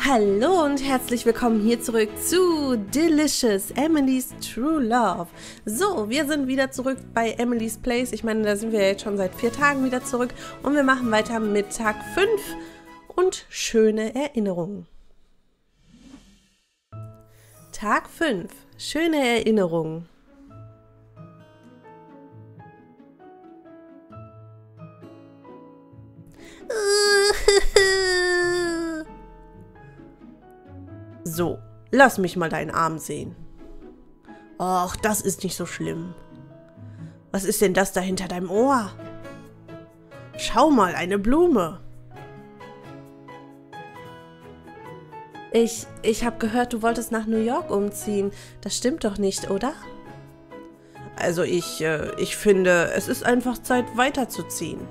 Hallo und herzlich willkommen hier zurück zu Delicious, Emily's True Love. So, wir sind wieder zurück bei Emily's Place. Ich meine, da sind wir jetzt schon seit 4 Tagen wieder zurück. Und wir machen weiter mit Tag 5 und schöne Erinnerungen. Tag 5, schöne Erinnerungen. So, lass mich mal deinen Arm sehen. Och, das ist nicht so schlimm. Was ist denn das da hinter deinem Ohr? Schau mal, eine Blume. Ich habe gehört, du wolltest nach New York umziehen. Das stimmt doch nicht, oder? Also ich finde, es ist einfach Zeit, weiterzuziehen.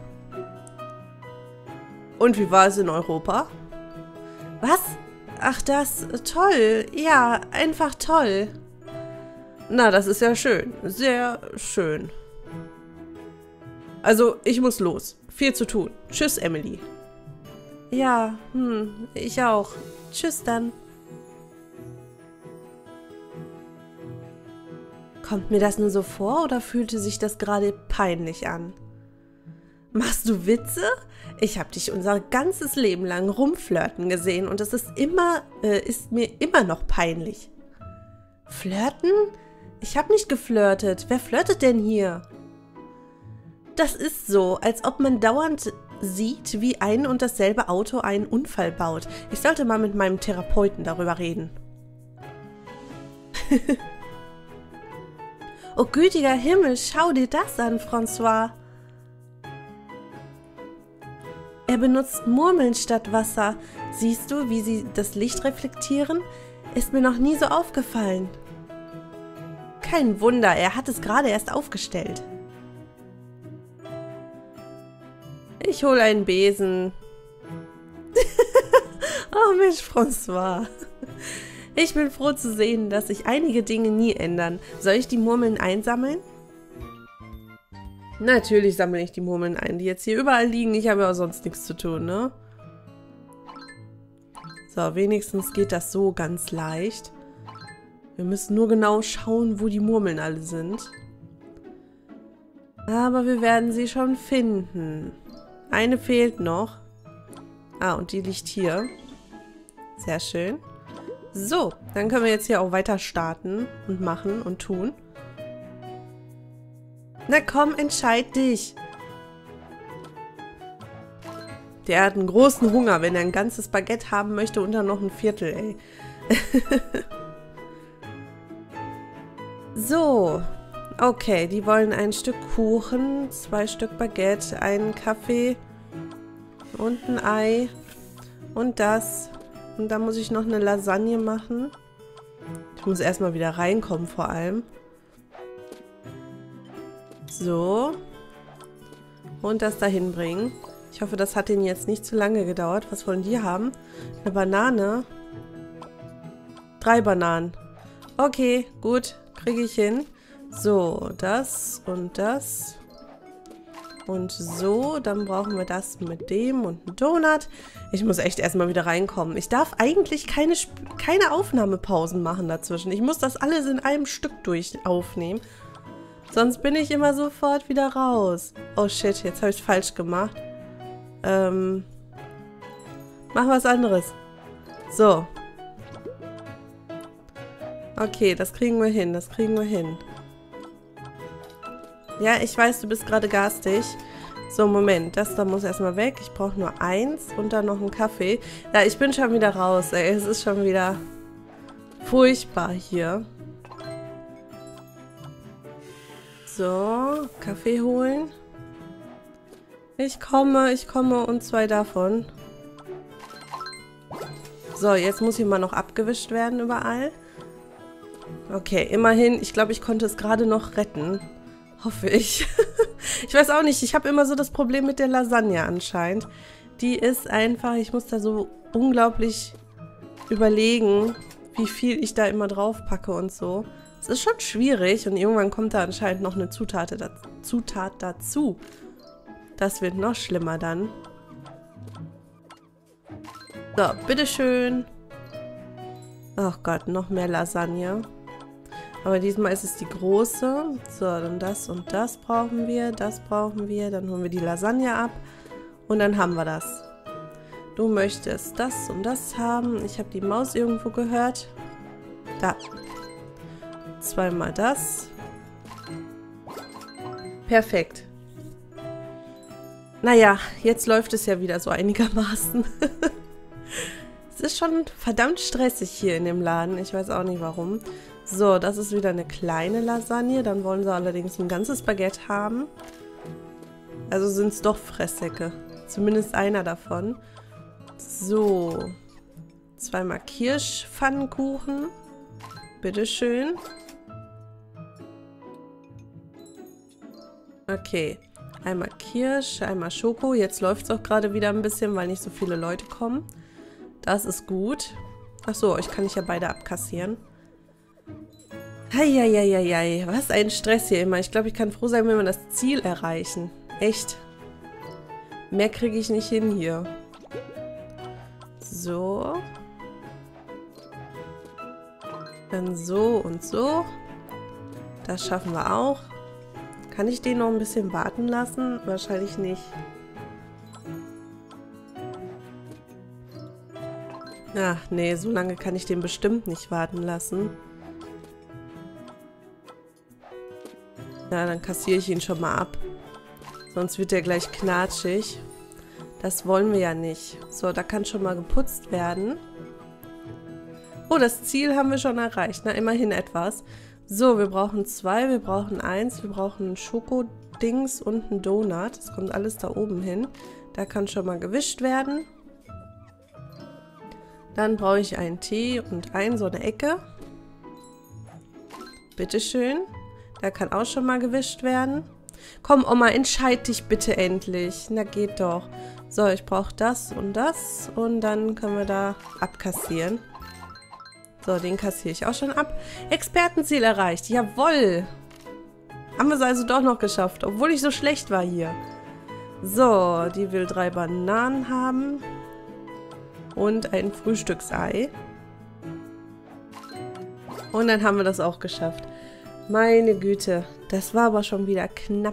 Und wie war es in Europa? Was? Ach, das, toll. Ja, einfach toll. Na, das ist ja schön. Sehr schön. Also, ich muss los. Viel zu tun. Tschüss, Emily. Ja, ich auch. Tschüss dann. Kommt mir das nur so vor oder fühlte sich das gerade peinlich an? Machst du Witze? Ich habe dich unser ganzes Leben lang rumflirten gesehen und es ist mir immer noch peinlich. Flirten? Ich habe nicht geflirtet. Wer flirtet denn hier? Das ist so, als ob man dauernd sieht, wie ein und dasselbe Auto einen Unfall baut. Ich sollte mal mit meinem Therapeuten darüber reden. Oh gütiger Himmel, schau dir das an, François. Er benutzt Murmeln statt Wasser. Siehst du, wie sie das Licht reflektieren? Ist mir noch nie so aufgefallen. Kein Wunder, er hat es gerade erst aufgestellt. Ich hole einen Besen. Oh Mensch, François. Ich bin froh zu sehen, dass sich einige Dinge nie ändern. Soll ich die Murmeln einsammeln? Natürlich sammle ich die Murmeln ein, die jetzt hier überall liegen. Ich habe ja auch sonst nichts zu tun, ne? So, wenigstens geht das so ganz leicht. Wir müssen nur genau schauen, wo die Murmeln alle sind. Aber wir werden sie schon finden. Eine fehlt noch. Ah, und die liegt hier. Sehr schön. So, dann können wir jetzt hier auch weiter starten und machen und tun. Na komm, entscheid dich. Der hat einen großen Hunger, wenn er ein ganzes Baguette haben möchte und dann noch ein Viertel, ey. So, okay, die wollen ein Stück Kuchen, 2 Stück Baguette, einen Kaffee und ein Ei und das. Und dann muss ich noch eine Lasagne machen. Ich muss erstmal wieder reinkommen vor allem. So. Und das dahin bringen. Ich hoffe, das hat denen jetzt nicht zu lange gedauert. Was wollen die haben? Eine Banane. 3 Bananen. Okay, gut. Kriege ich hin. So, das und das. Und so, dann brauchen wir das mit dem und einen Donut. Ich muss echt erstmal wieder reinkommen. Ich darf eigentlich keine Aufnahmepausen machen dazwischen. Ich muss das alles in einem Stück durch aufnehmen. Sonst bin ich immer sofort wieder raus. Oh shit, jetzt habe ich es falsch gemacht. Mach was anderes. So. Okay, das kriegen wir hin, das kriegen wir hin. Ja, ich weiß, du bist gerade garstig. So, Moment, das da muss erstmal weg. Ich brauche nur 1 und dann noch einen Kaffee. Ja, ich bin schon wieder raus, ey. Es ist schon wieder furchtbar hier. So, Kaffee holen. Ich komme und 2 davon. So, jetzt muss hier mal noch abgewischt werden überall. Okay, immerhin. Ich glaube, ich konnte es gerade noch retten. Hoffe ich. Ich weiß auch nicht, ich habe immer so das Problem mit der Lasagne anscheinend. Die ist einfach, ich muss da so unglaublich überlegen, wie viel ich da immer drauf packe und so. Es ist schon schwierig und irgendwann kommt da anscheinend noch eine Zutat dazu. Das wird noch schlimmer dann. So, bitteschön. Ach Gott, noch mehr Lasagne. Aber diesmal ist es die große. So, dann das und das brauchen wir. Das brauchen wir. Dann holen wir die Lasagne ab. Und dann haben wir das. Du möchtest das und das haben. Ich habe die Maus irgendwo gehört. Da. Zweimal das. Perfekt. Naja, jetzt läuft es ja wieder so einigermaßen. Es ist schon verdammt stressig hier in dem Laden. Ich weiß auch nicht warum. So, das ist wieder eine kleine Lasagne. Dann wollen sie allerdings ein ganzes Baguette haben. Also sind es doch Fresssäcke. Zumindest einer davon. So. Zweimal Kirschpfannkuchen. Bitteschön. Okay. Einmal Kirsch, einmal Schoko. Jetzt läuft es auch gerade wieder ein bisschen, weil nicht so viele Leute kommen. Das ist gut. Achso, euch kann ich ja beide abkassieren. Heieieiei, was ein Stress hier immer. Ich glaube, ich kann froh sein, wenn wir das Ziel erreichen. Echt. Mehr kriege ich nicht hin hier. So. Dann so und so. Das schaffen wir auch. Kann ich den noch ein bisschen warten lassen? Wahrscheinlich nicht. Ach nee, so lange kann ich den bestimmt nicht warten lassen. Ja, dann kassiere ich ihn schon mal ab. Sonst wird er gleich knatschig. Das wollen wir ja nicht. So, da kann schon mal geputzt werden. Oh, das Ziel haben wir schon erreicht. Na, immerhin etwas. So, wir brauchen 2, wir brauchen 1, wir brauchen ein Schokodings und einen Donut. Das kommt alles da oben hin. Da kann schon mal gewischt werden. Dann brauche ich einen Tee und so eine Ecke. Bitteschön. Da kann auch schon mal gewischt werden. Komm, Oma, entscheid dich bitte endlich. Na, geht doch. So, ich brauche das und dann können wir da abkassieren. So, den kassiere ich auch schon ab. Expertenziel erreicht. Jawohl. Haben wir es also doch noch geschafft, obwohl ich so schlecht war hier. So, die will 3 Bananen haben. Und ein Frühstücksei. Und dann haben wir das auch geschafft. Meine Güte, das war aber schon wieder knapp.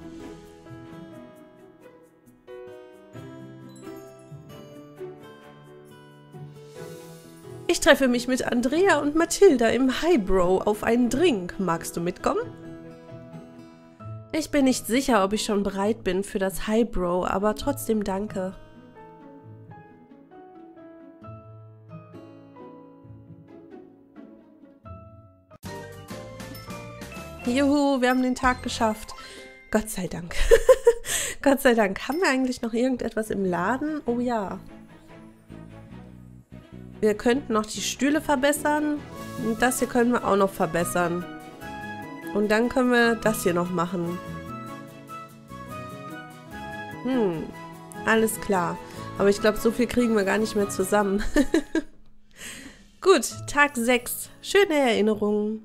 Ich treffe mich mit Andrea und Mathilda im Highbrow auf einen Drink. Magst du mitkommen? Ich bin nicht sicher, ob ich schon bereit bin für das Highbrow, aber trotzdem danke. Juhu, wir haben den Tag geschafft. Gott sei Dank. Gott sei Dank. Haben wir eigentlich noch irgendetwas im Laden? Oh ja. Wir könnten noch die Stühle verbessern. Und das hier können wir auch noch verbessern. Und dann können wir das hier noch machen. Alles klar. Aber ich glaube, so viel kriegen wir gar nicht mehr zusammen. Gut, Tag 6. Schöne Erinnerungen.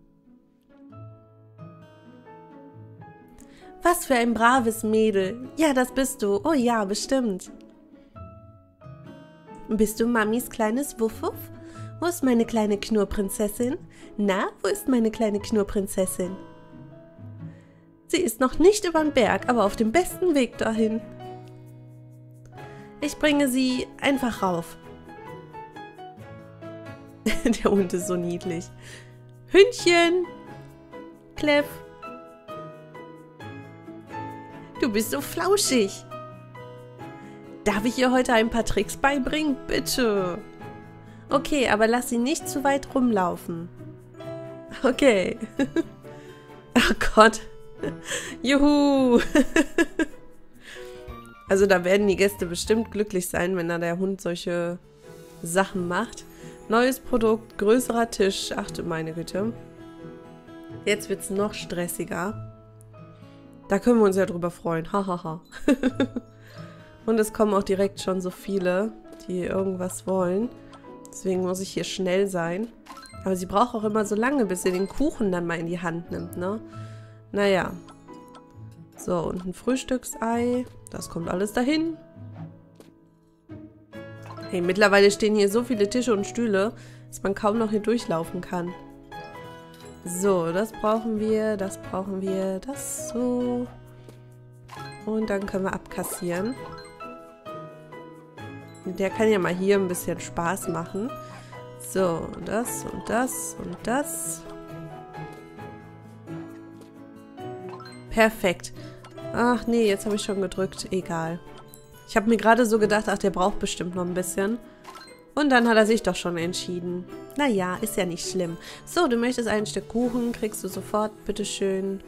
Was für ein braves Mädel. Ja, das bist du. Oh ja, bestimmt. Bist du Mamis kleines Wuff-Wuff? Wo ist meine kleine Knurprinzessin? Na, wo ist meine kleine Knurprinzessin? Sie ist noch nicht über den Berg, aber auf dem besten Weg dahin. Ich bringe sie einfach rauf. Der Hund ist so niedlich. Hündchen! Clef! Du bist so flauschig. Darf ich ihr heute ein paar Tricks beibringen? Bitte. Okay, aber lass sie nicht zu weit rumlaufen. Okay. Oh Gott. Juhu. Also da werden die Gäste bestimmt glücklich sein, wenn da der Hund solche Sachen macht. Neues Produkt, größerer Tisch. Ach du meine Güte. Jetzt wird es noch stressiger. Da können wir uns ja drüber freuen. Hahaha. Und es kommen auch direkt schon so viele, die irgendwas wollen. Deswegen muss ich hier schnell sein. Aber sie braucht auch immer so lange, bis sie den Kuchen dann mal in die Hand nimmt, ne? Naja. So, und ein Frühstücksei. Das kommt alles dahin. Hey, mittlerweile stehen hier so viele Tische und Stühle. dass man kaum noch hier durchlaufen kann. So, das brauchen wir, das so. Und dann können wir abkassieren. Der kann ja mal hier ein bisschen Spaß machen. So, das und das und das. Perfekt. Ach nee, jetzt habe ich schon gedrückt. Egal. Ich habe mir gerade so gedacht, ach, der braucht bestimmt noch ein bisschen. Und dann hat er sich doch schon entschieden. Naja, ist ja nicht schlimm. So, du möchtest ein Stück Kuchen, kriegst du sofort, bitteschön.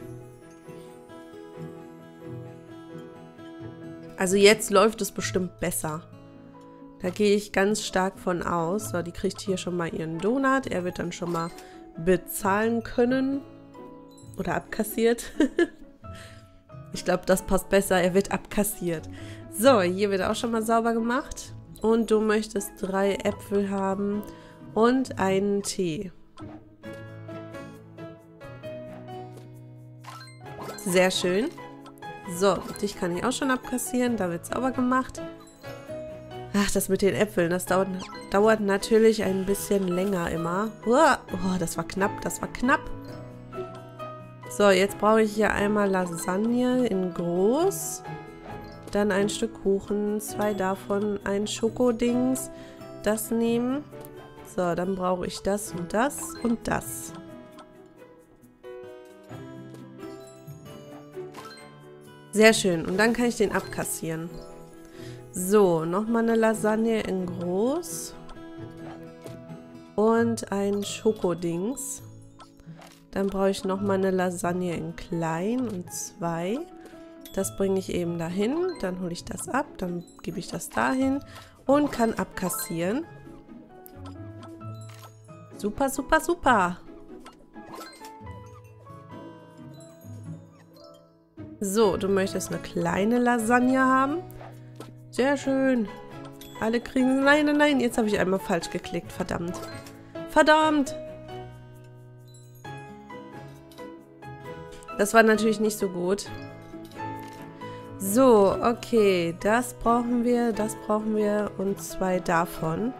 Also jetzt läuft es bestimmt besser. Da gehe ich ganz stark von aus. So, die kriegt hier schon mal ihren Donut. Er wird dann schon mal bezahlen können. Oder abkassiert. Ich glaube, das passt besser. Er wird abkassiert. So, hier wird auch schon mal sauber gemacht. Und du möchtest 3 Äpfel haben und einen Tee. Sehr schön. So, dich kann ich auch schon abkassieren. Da wird sauber gemacht. Ach, das mit den Äpfeln, das dauert natürlich ein bisschen länger immer. Oh, das war knapp, das war knapp. So, jetzt brauche ich hier einmal Lasagne in groß. Dann ein Stück Kuchen, 2 davon, ein Schokodings. Das nehmen. So, dann brauche ich das und das und das. Sehr schön. Und dann kann ich den abkassieren. So, nochmal eine Lasagne in groß. Und ein Schokodings. Dann brauche ich nochmal eine Lasagne in klein und 2. Das bringe ich eben dahin. Dann hole ich das ab. Dann gebe ich das dahin. Und kann abkassieren. Super, super, super. So, du möchtest eine kleine Lasagne haben. Sehr schön. Alle kriegen... Nein, nein, nein. Jetzt habe ich einmal falsch geklickt. Verdammt. Verdammt. Das war natürlich nicht so gut. So, okay. Das brauchen wir und 2 davon.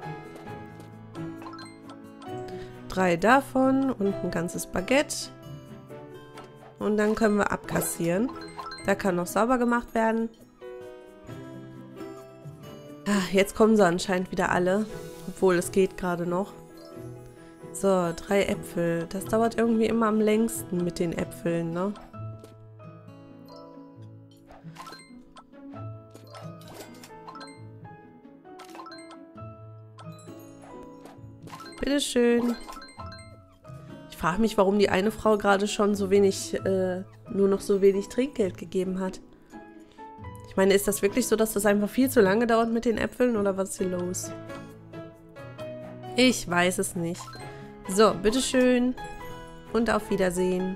3 davon und ein ganzes Baguette. Und dann können wir abkassieren. Da kann noch sauber gemacht werden. Ach, jetzt kommen sie anscheinend wieder alle. Obwohl, es geht gerade noch. So, 3 Äpfel. Das dauert irgendwie immer am längsten mit den Äpfeln, ne? Bitteschön. Ich frage mich, warum die eine Frau gerade schon so wenig, nur noch so wenig Trinkgeld gegeben hat. Ich meine, ist das wirklich so, dass das einfach viel zu lange dauert mit den Äpfeln oder was ist hier los? Ich weiß es nicht. So, bitteschön. Und auf Wiedersehen.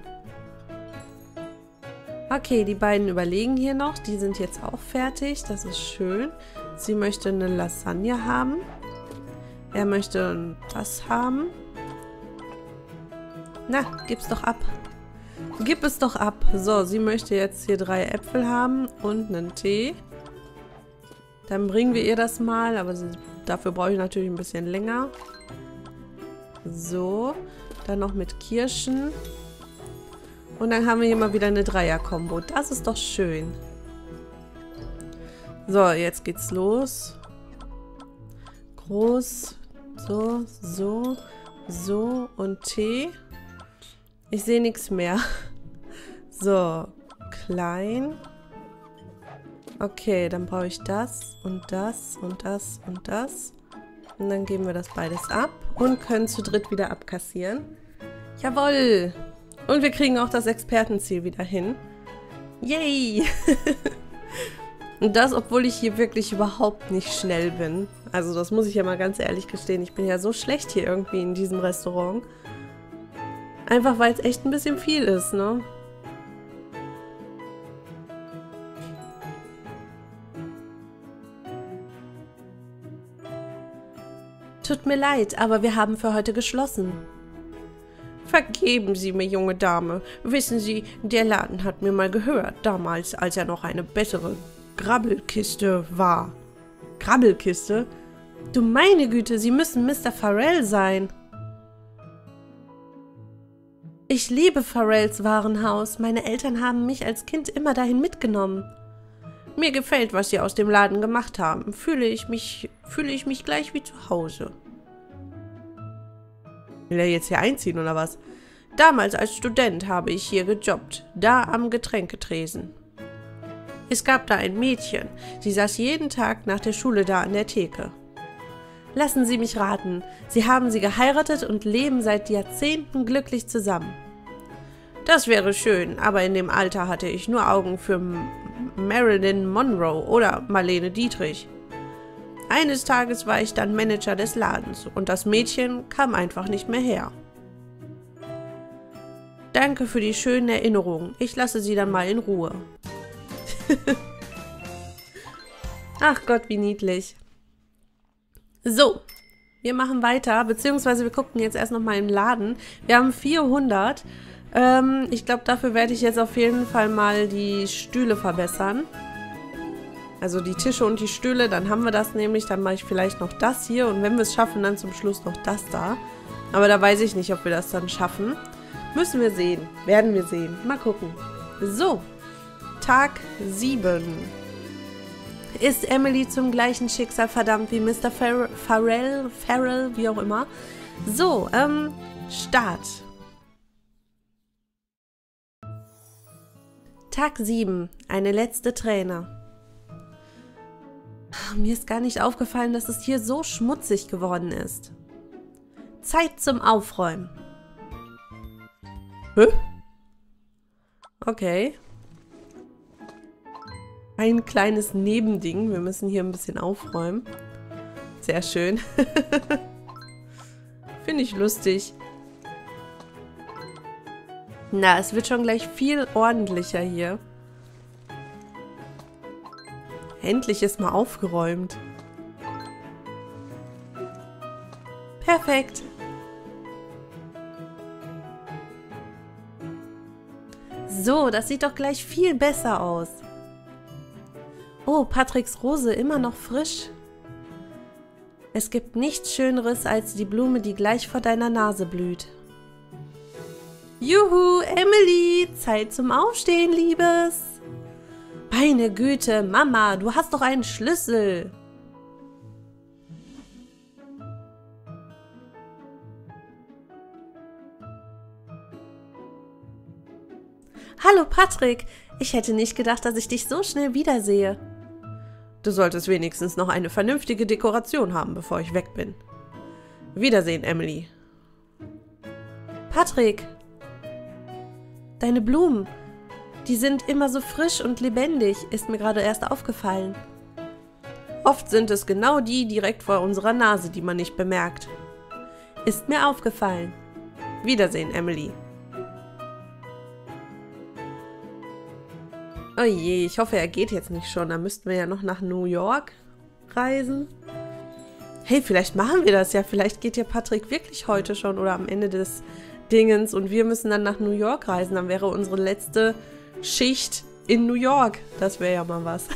Okay, die beiden überlegen hier noch. Die sind jetzt auch fertig. Das ist schön. Sie möchte eine Lasagne haben. Er möchte das haben. Na, gib's doch ab. Gib es doch ab. So, sie möchte jetzt hier 3 Äpfel haben und einen Tee. Dann bringen wir ihr das mal, aber dafür brauche ich natürlich ein bisschen länger. So, dann noch mit Kirschen. Und dann haben wir hier mal wieder eine Dreier-Kombo. Das ist doch schön. So, jetzt geht's los. Groß, so, so, so und Tee. Ich sehe nichts mehr. So, klein. Okay, dann brauche ich das und das und das und das. Und dann geben wir das beides ab und können zu dritt wieder abkassieren. Jawohl! Und wir kriegen auch das Expertenziel wieder hin. Yay! Und das, obwohl ich hier wirklich überhaupt nicht schnell bin. Also das muss ich ja mal ganz ehrlich gestehen. Ich bin ja so schlecht hier irgendwie in diesem Restaurant. Einfach weil es echt ein bisschen viel ist, ne? Tut mir leid, aber wir haben für heute geschlossen. Vergeben Sie mir, junge Dame. Wissen Sie, der Laden hat mir mal gehört, damals, als er noch eine bessere Grabbelkiste war. Grabbelkiste? Du meine Güte, Sie müssen Mr. Farrell sein. Ich liebe Pharrells Warenhaus. Meine Eltern haben mich als Kind immer dahin mitgenommen. Mir gefällt, was sie aus dem Laden gemacht haben. Fühle ich mich gleich wie zu Hause. Will er jetzt hier einziehen oder was? Damals als Student habe ich hier gejobbt, da am Getränketresen. Es gab da ein Mädchen, sie saß jeden Tag nach der Schule da an der Theke. Lassen Sie mich raten, Sie haben sie geheiratet und leben seit Jahrzehnten glücklich zusammen. Das wäre schön, aber in dem Alter hatte ich nur Augen für Marilyn Monroe oder Marlene Dietrich. Eines Tages war ich dann Manager des Ladens und das Mädchen kam einfach nicht mehr her. Danke für die schönen Erinnerungen. Ich lasse Sie dann mal in Ruhe. Ach Gott, wie niedlich. So, wir machen weiter, beziehungsweise wir gucken jetzt erst nochmal im Laden. Wir haben 400. Ich glaube, dafür werde ich jetzt auf jeden Fall mal die Stühle verbessern. Also die Tische und die Stühle, dann haben wir das nämlich. Dann mache ich vielleicht noch das hier und wenn wir es schaffen, dann zum Schluss noch das da. Aber da weiß ich nicht, ob wir das dann schaffen. Müssen wir sehen. Werden wir sehen. Mal gucken. So, Tag 7. Ist Emily zum gleichen Schicksal verdammt wie Mr. Pharrell, wie auch immer. So, Start. Tag 7. Eine letzte Träne. Mir ist gar nicht aufgefallen, dass es hier so schmutzig geworden ist. Zeit zum Aufräumen. Hä? Okay. Ein kleines Nebending. Wir müssen hier ein bisschen aufräumen. Sehr schön. Finde ich lustig. Na, es wird schon gleich viel ordentlicher hier. Endlich ist mal aufgeräumt. Perfekt. So, das sieht doch gleich viel besser aus. Oh, Patricks Rose immer noch frisch. Es gibt nichts Schöneres als die Blume, die gleich vor deiner Nase blüht. Juhu, Emily, Zeit zum Aufstehen, Liebes. Meine Güte, Mama, du hast doch einen Schlüssel. Hallo, Patrick. Ich hätte nicht gedacht, dass ich dich so schnell wiedersehe. Du solltest wenigstens noch eine vernünftige Dekoration haben, bevor ich weg bin. Wiedersehen, Emily. Patrick. Deine Blumen, die sind immer so frisch und lebendig, ist mir gerade erst aufgefallen. Oft sind es genau die direkt vor unserer Nase, die man nicht bemerkt. Ist mir aufgefallen. Wiedersehen, Emily. Oh je, ich hoffe, er geht jetzt nicht schon. Da müssten wir ja noch nach New York reisen. Hey, vielleicht machen wir das ja. Vielleicht geht ja Patrick wirklich heute schon oder am Ende des Dingens und wir müssen dann nach New York reisen. Dann wäre unsere letzte Schicht in New York. Das wäre ja mal was.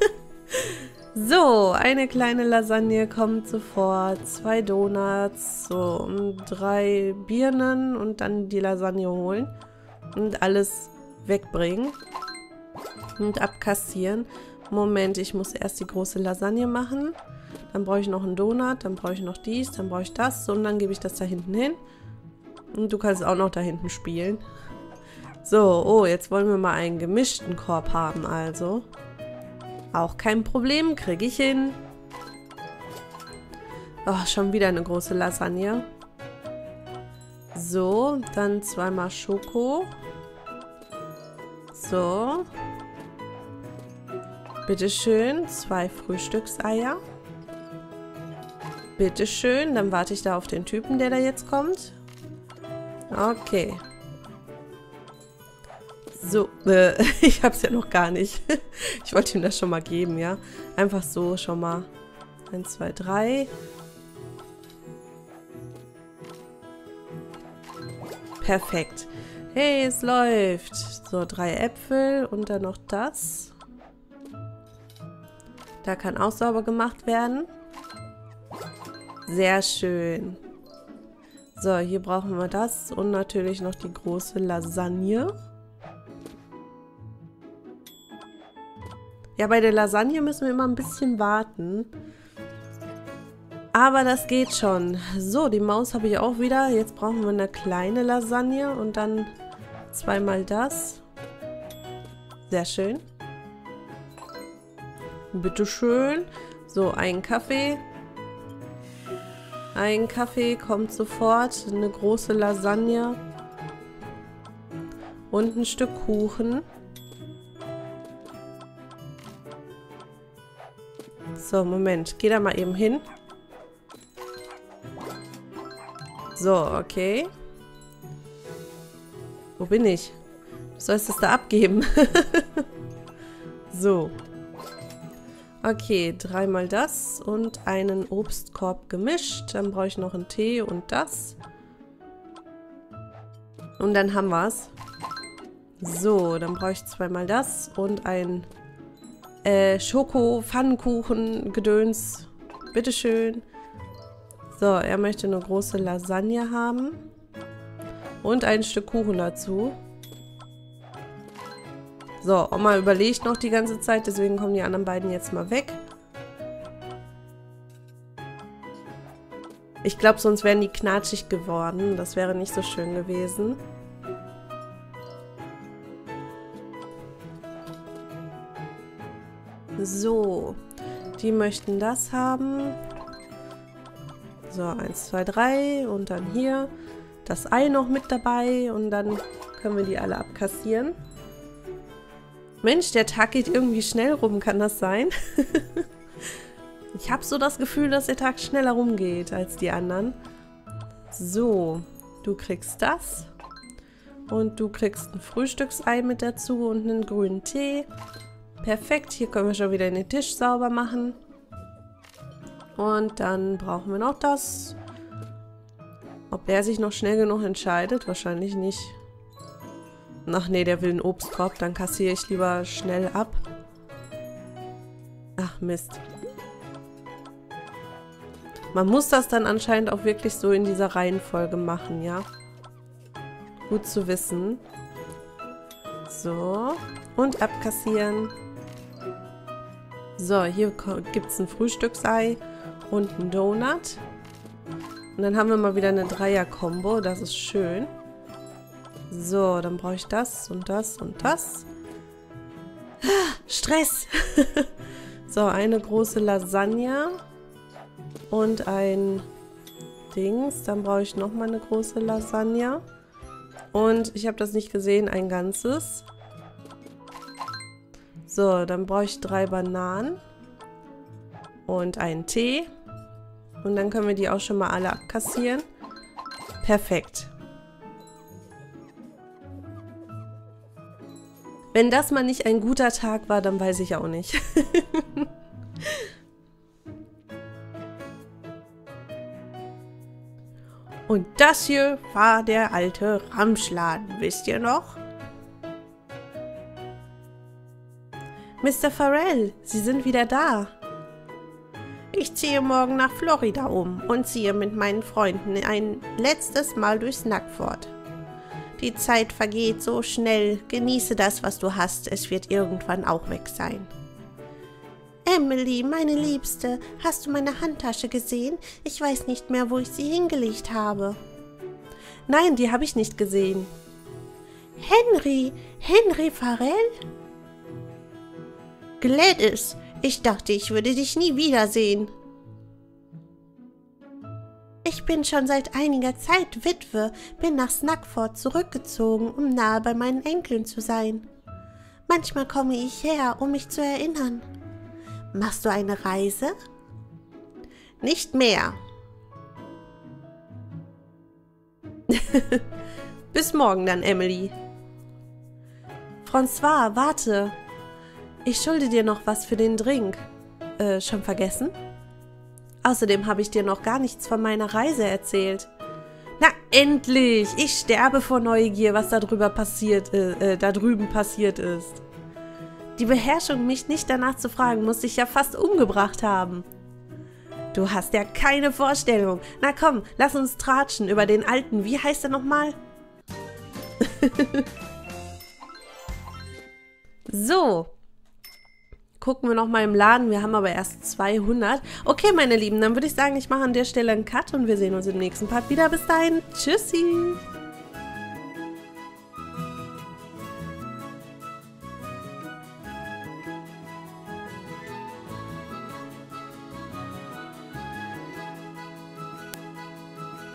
So, eine kleine Lasagne kommt sofort. 2 Donuts, so 3 Birnen und dann die Lasagne holen und alles wegbringen und abkassieren. Moment, ich muss erst die große Lasagne machen. Dann brauche ich noch einen Donut, dann brauche ich noch dies, dann brauche ich das und dann gebe ich das da hinten hin. Und du kannst auch noch da hinten spielen. So, oh, jetzt wollen wir mal einen gemischten Korb haben, also. Auch kein Problem, kriege ich hin. Oh, schon wieder eine große Lasagne. So, dann 2-mal Schoko. So. Bitteschön, 2 Frühstückseier. Bitteschön, dann warte ich da auf den Typen, der da jetzt kommt. Okay. So, ich hab's ja noch gar nicht. Ich wollte ihm das schon mal geben, ja. Einfach so schon mal. 1, 2, 3. Perfekt. Hey, es läuft. So, 3 Äpfel und dann noch das. Da kann auch sauber gemacht werden. Sehr schön. So, hier brauchen wir das und natürlich noch die große Lasagne. Ja, bei der Lasagne müssen wir immer ein bisschen warten. Aber das geht schon. So, die Maus habe ich auch wieder. Jetzt brauchen wir eine kleine Lasagne und dann zweimal das. Sehr schön. Bitteschön. So, ein Kaffee. Ein Kaffee kommt sofort. Eine große Lasagne. Und ein Stück Kuchen. So, Moment. Geh da mal eben hin. So, okay. Wo bin ich? Du sollst es da abgeben. So. Okay, dreimal das und einen Obstkorb gemischt. Dann brauche ich noch einen Tee und das. Und dann haben wir es. So, dann brauche ich zweimal das und ein Schoko-Pfannkuchen-Gedöns. Bitteschön. So, er möchte eine große Lasagne haben. Und ein Stück Kuchen dazu. So, Oma überlegt noch die ganze Zeit, deswegen kommen die anderen beiden jetzt mal weg. Ich glaube, sonst wären die knatschig geworden. Das wäre nicht so schön gewesen. So, die möchten das haben. So, 1, 2, 3 und dann hier das Ei noch mit dabei und dann können wir die alle abkassieren. Mensch, der Tag geht irgendwie schnell rum, kann das sein? Ich habe so das Gefühl, dass der Tag schneller rumgeht als die anderen. So, du kriegst das. Und du kriegst ein Frühstücksei mit dazu und einen grünen Tee. Perfekt, hier können wir schon wieder den Tisch sauber machen. Und dann brauchen wir noch das. Ob der sich noch schnell genug entscheidet? Wahrscheinlich nicht. Ach nee, der will einen Obstkorb. Dann kassiere ich lieber schnell ab. Ach Mist. Man muss das dann anscheinend auch wirklich so in dieser Reihenfolge machen, ja? Gut zu wissen. So. Und abkassieren. So, hier gibt es ein Frühstücksei und einen Donut. Und dann haben wir mal wieder eine Dreier-Kombo. Das ist schön. So, dann brauche ich das und das und das. Stress! So, eine große Lasagne. Und ein Dings. Dann brauche ich nochmal eine große Lasagne. Und ich habe das nicht gesehen, ein ganzes. So, dann brauche ich 3 Bananen. Und einen Tee. Und dann können wir die auch schon mal alle abkassieren. Perfekt. Wenn das mal nicht ein guter Tag war, dann weiß ich auch nicht. Und das hier war der alte Ramschladen, wisst ihr noch? Mr. Farrell, Sie sind wieder da. Ich ziehe morgen nach Florida um und ziehe mit meinen Freunden ein letztes Mal durch Snackford. Die Zeit vergeht so schnell. Genieße das, was du hast. Es wird irgendwann auch weg sein. Emily, meine Liebste, hast du meine Handtasche gesehen? Ich weiß nicht mehr, wo ich sie hingelegt habe. Nein, die habe ich nicht gesehen. Henry Farrell? Gladys, ich dachte, ich würde dich nie wiedersehen. Ich bin schon seit einiger Zeit Witwe, bin nach Snackford zurückgezogen, um nahe bei meinen Enkeln zu sein. Manchmal komme ich her, um mich zu erinnern. Machst du eine Reise? Nicht mehr. Bis morgen dann, Emily. François, warte. Ich schulde dir noch was für den Drink. Schon vergessen? Außerdem habe ich dir noch gar nichts von meiner Reise erzählt. Na, endlich! Ich sterbe vor Neugier, was da drüben passiert ist. Die Beherrschung, mich nicht danach zu fragen, muss dich ja fast umgebracht haben. Du hast ja keine Vorstellung. Na komm, lass uns tratschen über den alten. Wie heißt er nochmal? So. Gucken wir nochmal im Laden. Wir haben aber erst 200. Okay, meine Lieben, dann würde ich sagen, ich mache an der Stelle einen Cut und wir sehen uns im nächsten Part wieder. Bis dahin. Tschüssi.